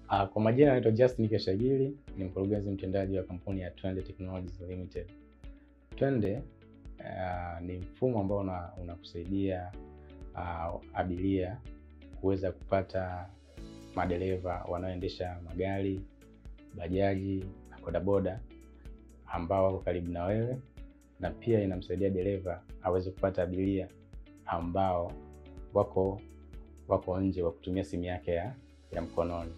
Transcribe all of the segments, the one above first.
Kwa majina naitwa Justin Keshagili, ni mkurugenzi mtendaji wa kampuni ya Twende Technologies Limited. Twende ni mfumo ambao unakusaidia abiria kuweza kupata madereva wanaoendesha magari, bajaji na bodaboda ambao wako karibu na wewe, na pia inamsaidia dereva aweze kupata abiria ambao wako nje wa kutumia simu yake ya mkononi.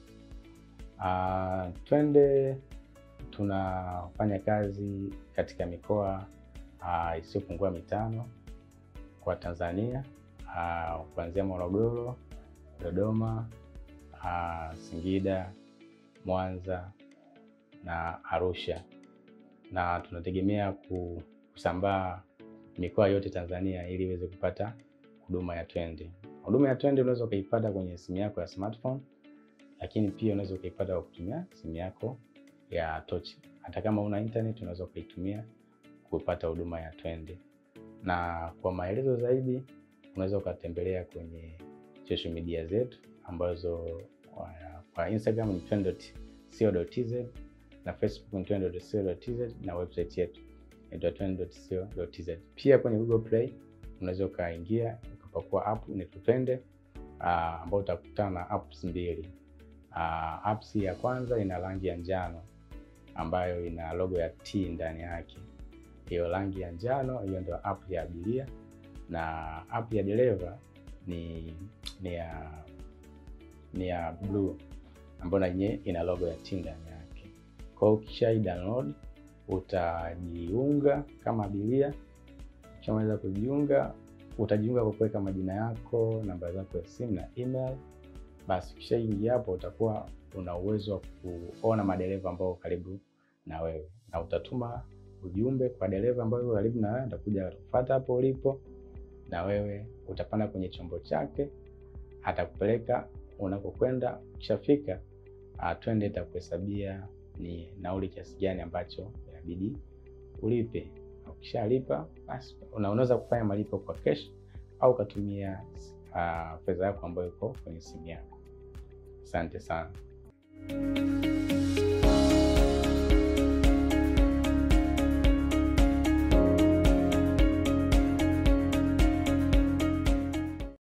Twende tunafanya kazi katika mikoa isiyopungua 5 kwa Tanzania, kuanzia Morogoro, Dodoma, Singida, Mwanza na Arusha, na tunategemea kusambaa mikoa yote Tanzania ili iweze kupata huduma ya Twende. Huduma ya Twende unaweza kuipata kwenye simu yako ya smartphone, lakini pia unaweza kuipata kwa kutumia simu yako ya touch. Hata kama una internet unaweza kuitumia kupata huduma ya Twende. Na kwa maelezo zaidi unaweza ukatembelea kwenye social media zetu ambazo kwa Instagram ni twende.co.tz, na Facebook ni twende.co.tz, na website yetu ni twende.co.tz. Pia kwenye Google Play unaweza ukaingia ukapakua app inaitwa Twende, ambayo utakutana na apps 2. Apps ya kwanza ina rangi ya njano ambayo ina logo ya T ndani yake. Hiyo rangi ya njano hiyo ndio app ya abiria, na app ya dereva ni ya blue ambayo yenyewe ina logo ya T ndani yake. Kwa hiyo ukisha download utajiunga kama abiria. Ukishamaliza kujiunga utajiunga kwa kuweka majina yako, namba zako ya simu na email. Basi ukishaingia hapo utakuwa una uwezo wa kuona madereva ambao karibu na wewe, na utatuma ujumbe kwa dereva ambao yuko karibu na wewe, atakuja kufuata hapo ulipo, na wewe utapanda kwenye chombo chake, atakupeleka unakokwenda. Ukishafika Twende itakuhesabia ni nauli kiasi gani ambacho inabidi ulipe. Ukishalipa basi unaweza kufanya malipo kwa cash au kutumia fedha yako ambayo iko kwenye simu yako. Asante sana.